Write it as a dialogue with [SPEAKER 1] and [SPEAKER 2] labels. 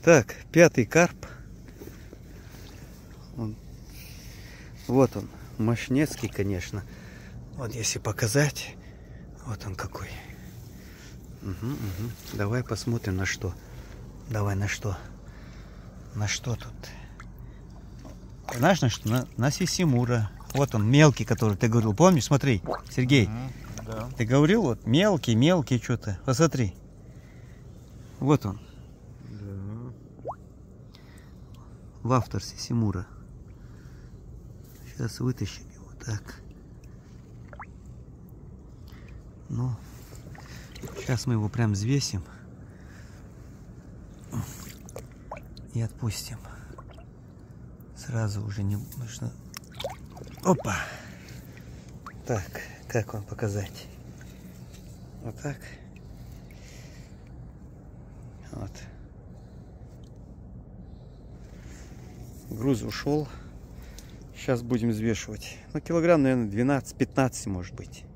[SPEAKER 1] Так, пятый карп. Вот он, мощнецкий, конечно. Вот если показать, вот он какой. Угу. Давай посмотрим на что. Давай на что. На что тут? Знаешь на что? На сисимура. Вот он, мелкий, который ты говорил. Помнишь? Смотри, Сергей.
[SPEAKER 2] Да.
[SPEAKER 1] Ты говорил, вот мелкий что-то. Посмотри. Вот он.
[SPEAKER 2] Да.
[SPEAKER 1] Вафтер сисимура. Сейчас вытащим его. Так. Ну, сейчас мы его прям взвесим. И отпустим. Сразу уже не нужно. Опа! Так, как вам показать? Вот так. Вот. Груз ушел. Сейчас будем взвешивать. Ну, килограмм, наверное, 12-15 может быть.